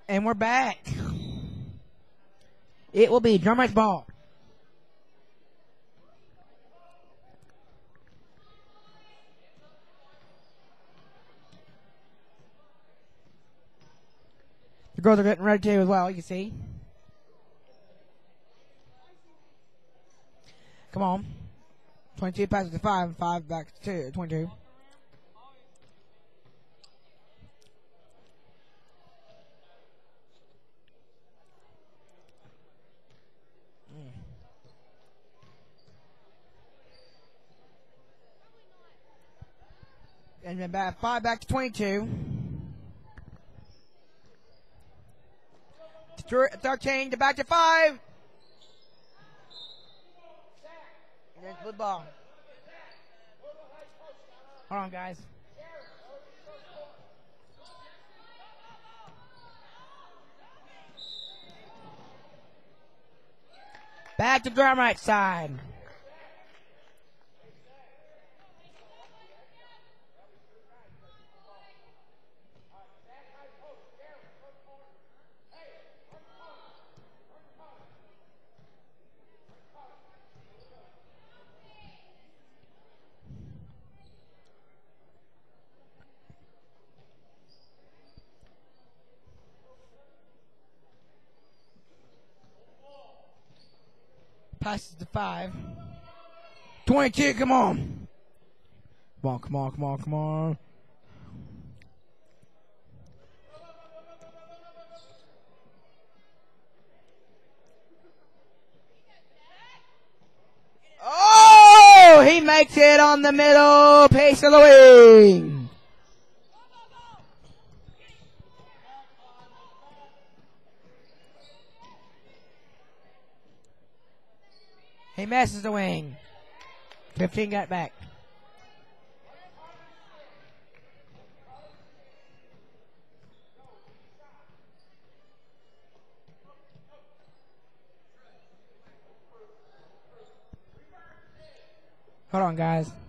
And we're back. It will be Drumrights ball. The girls are getting ready to as well, you can see. Come on. 22 passes to 5, 5 back to 22. And then back 5 back to 22. 13 to back to 5. And there's the ball. Hold on, guys. Back to Drumrights side. Passes to 5. 22, come on. Come on, come on, come on, come on. Oh, he makes it on the middle piece of the wing. He misses the wing. 15 got back. Hold on, guys.